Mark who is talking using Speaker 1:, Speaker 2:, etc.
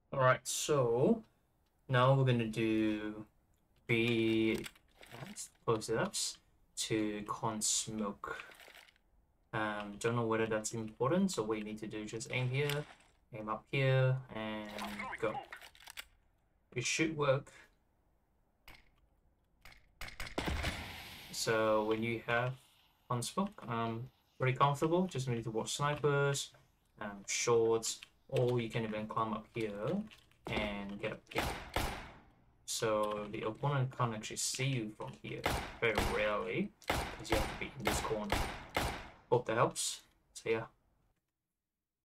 Speaker 1: Alright, so now we're gonna do three close-ups to con smoke. Don't know whether that's important, so what you need to do is just aim here, aim up here, and go. It should work. So when you have con smoke, pretty comfortable. Just need to watch snipers, shorts, or you can even climb up here and get up here. So the opponent can't actually see you from here, very rarely, because you have to be in this corner. Hope that helps. So yeah.